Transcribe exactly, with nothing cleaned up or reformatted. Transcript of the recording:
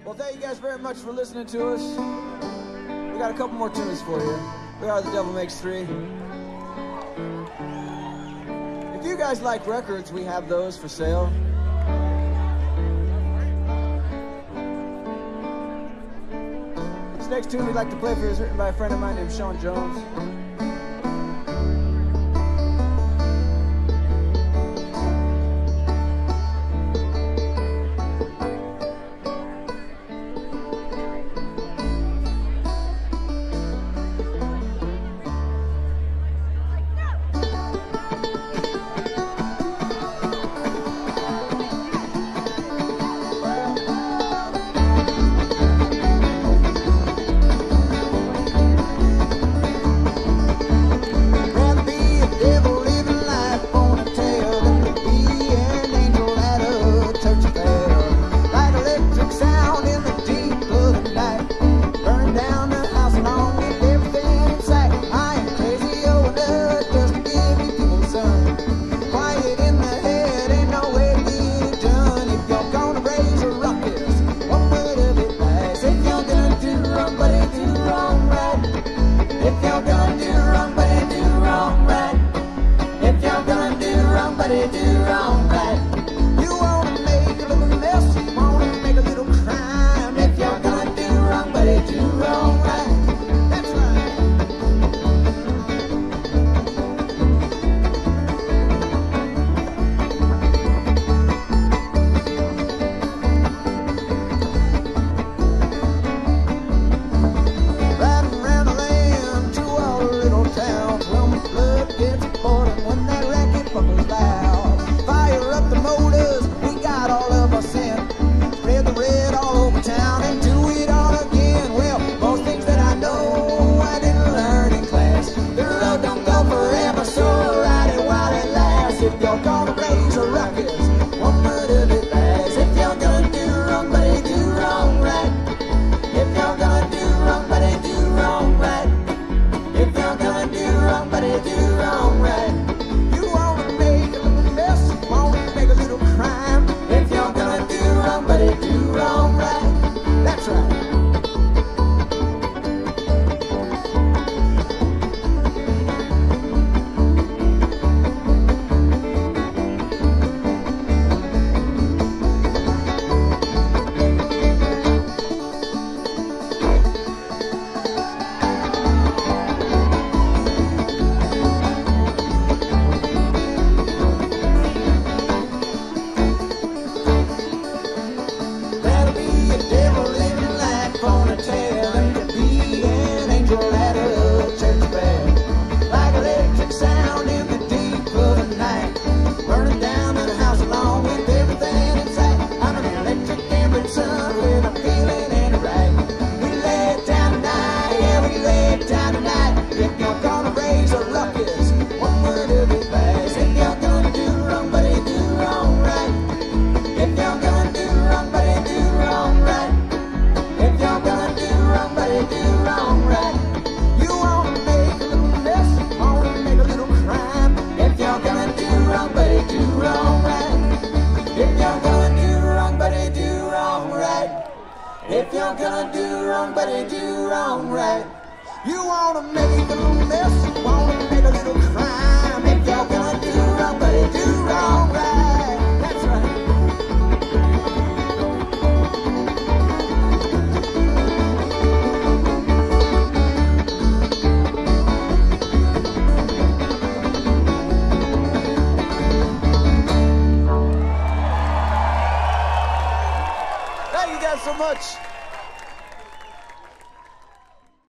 Well, thank you guys very much for listening to us. We got a couple more tunes for you. We are The Devil Makes Three. If you guys like records, we have those for sale. This next tune we'd like to play for you is written by a friend of mine named Sean Jones. If you're gonna do wrong, buddy, do wrong right. You wanna make a little mess, you wanna make a little crime. If you're gonna do wrong, buddy, do wrong right. That's right. Thank you guys so much.